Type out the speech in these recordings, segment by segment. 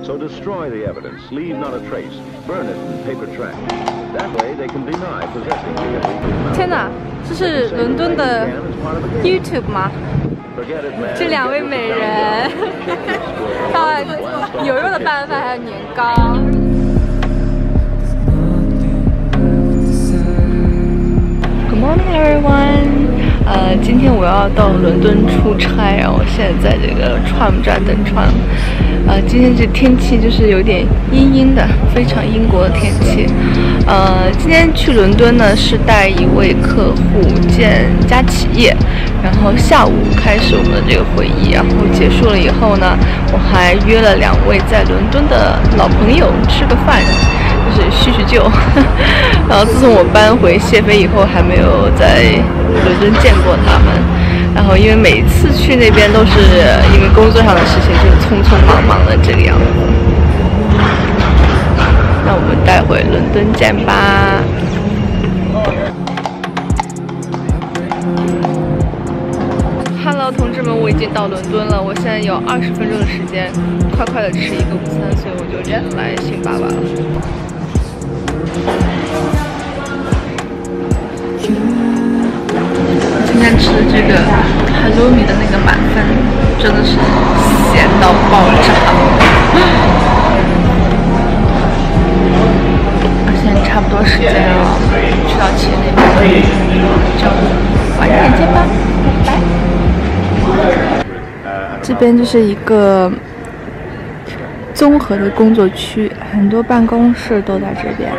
So destroy the evidence, leave not a trace, burn it in paper trash. That way they can deny possessing the illegal. 天哪，这是伦敦的 YouTube 吗？这两位美人，牛肉的拌饭还有年糕。Good morning, everyone. 今天我要到伦敦出差，然后我现在在这个 tram 站等 tram。今天这天气就是有点阴阴的，非常英国的天气。今天去伦敦呢是带一位客户见一家企业，然后下午开始我们的这个会议，然后结束了以后呢，我还约了2位在伦敦的老朋友吃个饭，就是叙叙旧。然后自从我搬回谢菲以后，还没有在伦敦见过他们。然后因为每次去那边都是因为工作上的事情，就匆匆忙忙的这个样子。那我们待会伦敦见吧。Hello， 同志们，我已经到伦敦了。我现在有20分钟的时间，快快的吃一个午餐，所以我就人来辛巴巴了。今天吃的这个哈罗米的那个满分，真的是咸到爆炸。现在差不多时间了，去到企业那边，就晚点见吧，拜拜。这边就是一个综合的工作区，很多办公室都在这边。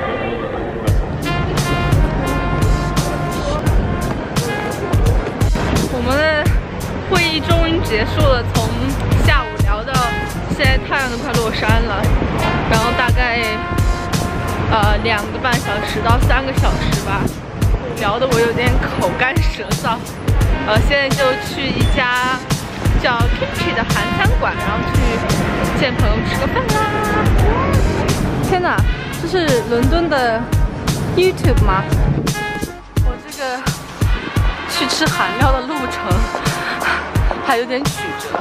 我们的会议终于结束了，从下午聊到现在太阳都快落山了，然后大概2个半小时到3个小时吧，聊得我有点口干舌燥。现在就去一家叫 Kimchi 的韩餐馆，然后去见朋友吃个饭啦。天哪，这是伦敦的 YouTube 吗？我这个去吃韩料的路程还有点曲折。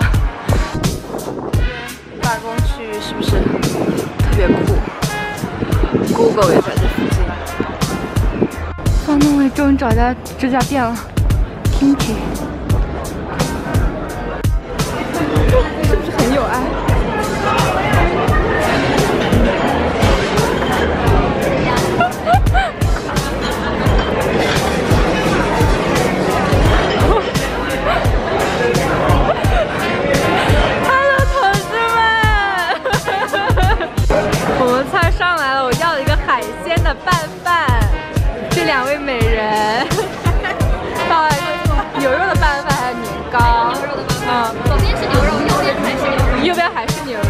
办公区是不是特别酷？Google 也在这附近。方东伟终于找到这家店了 ，Kimchi， 是不是很有爱？这2位美人，牛肉的拌饭还有年糕。牛肉的拌饭，左边是牛肉，右边还是牛肉。右边还是牛肉，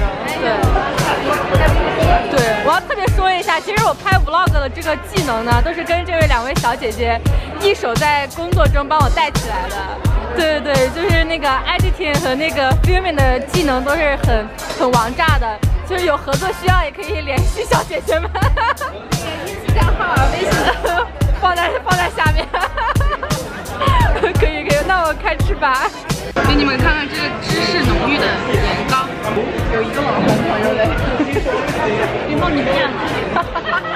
对。对，我要特别说一下，其实我拍 vlog 的这个技能呢，都是跟这2位小姐姐一手在工作中帮我带起来的。对对对，就是那个 editing 和那个 filming 的技能都是很王炸的。就是有合作需要也可以联系小姐姐们。账号微信放在下面。可以，那我开吃吧。给你们看看这个芝士浓郁的年糕，有一个网红朋友嘞，以后你变了。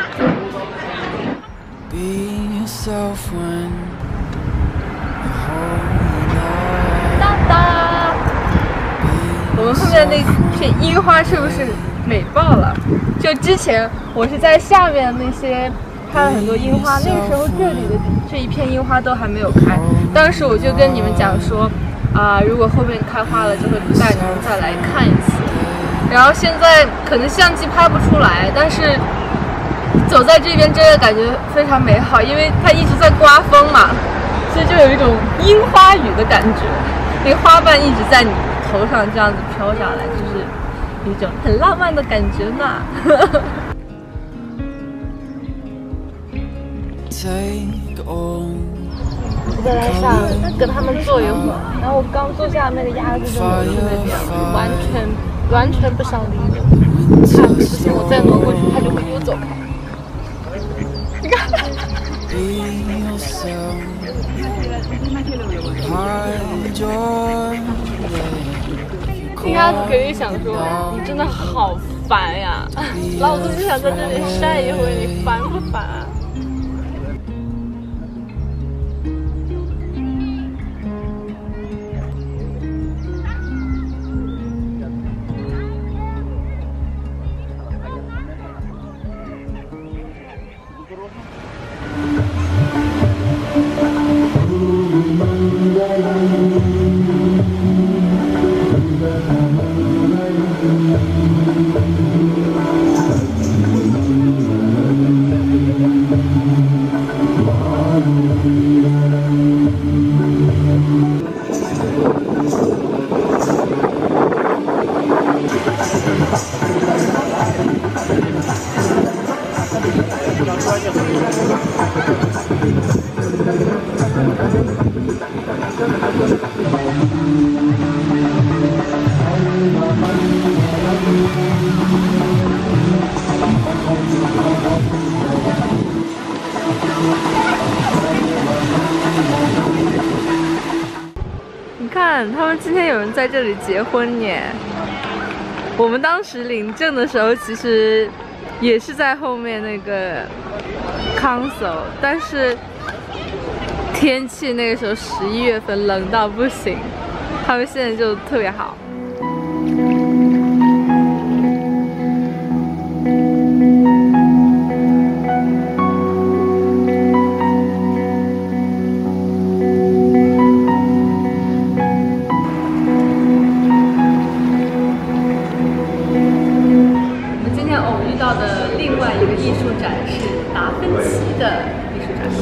哒哒。我们后面那片樱花是不是美爆了？就之前我是在下面那些拍了很多樱花，那个时候这里的这一片樱花都还没有开。当时我就跟你们讲说，如果后面开花了，就会带你们再来看一次。然后现在可能相机拍不出来，但是走在这边真的感觉非常美好，因为它一直在刮风嘛，所以就有一种樱花雨的感觉。那个花瓣一直在你头上这样子飘下来，就是一种很浪漫的感觉呢。我在来上跟他们坐一会儿，然后我刚坐下，那个鸭子就挪去那边了，完全不想理我。看不行，我再挪过去，他就会给我走开。你看。 一开始肯定想说，你真的好烦呀，老子就想在这里晒一会，你烦不烦啊？你看，他们今天有人在这里结婚耶！我们当时领证的时候，其实也是在后面那个 console， 但是天气那个时候11月份冷到不行，他们现在就特别好。的另外一个艺术展是达芬奇的艺术展。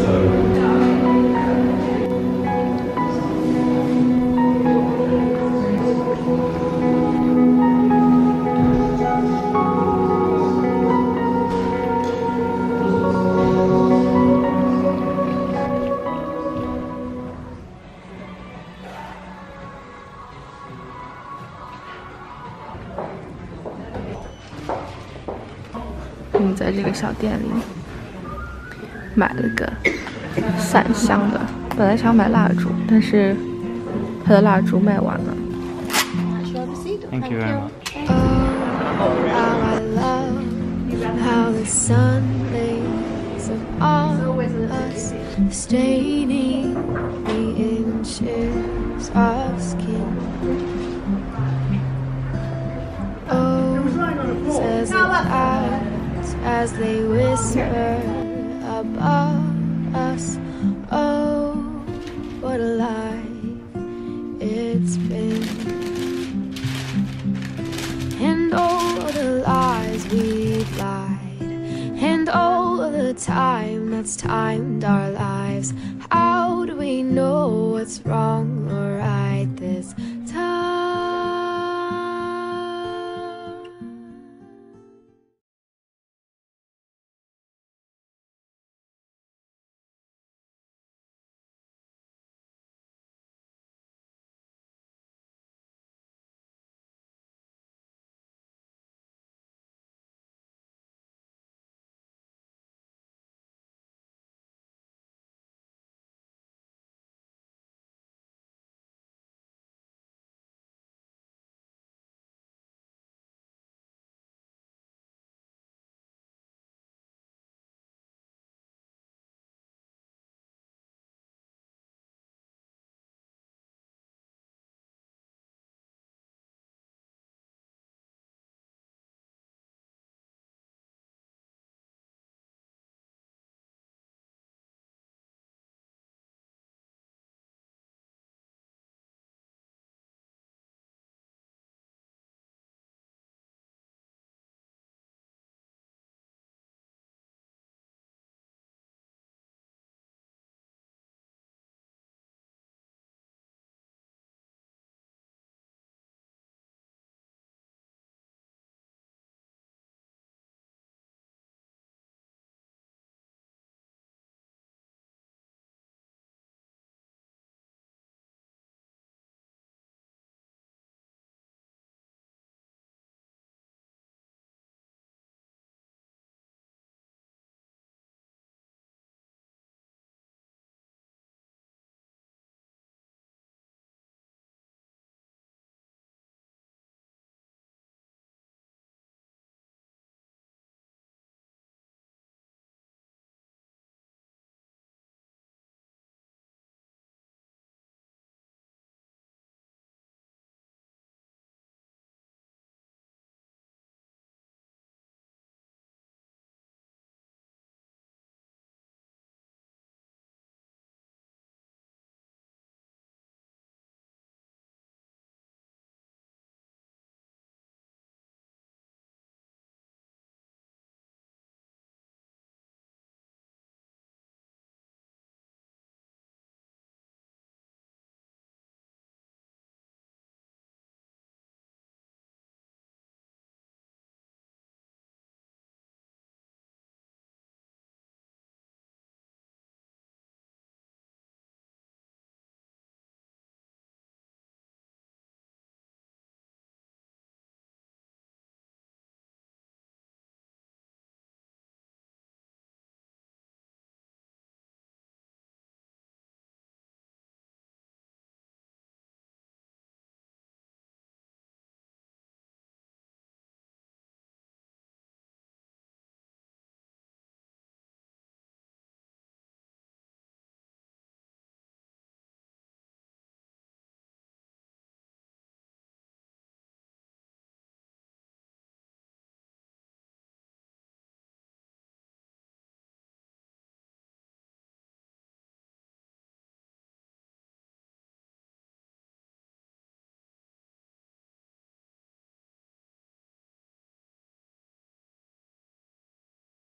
我们在这个小店里买了个伞香的，本来想买蜡烛，但是它的蜡烛卖完了。 Thank you very much. How the sun lays on us, staining the inches of skin. Oh, says the clouds as they whisper above us. Oh, what a life it's been, and all the lies we've lied, and all the time that's timed our lives. How do we know what's wrong or right?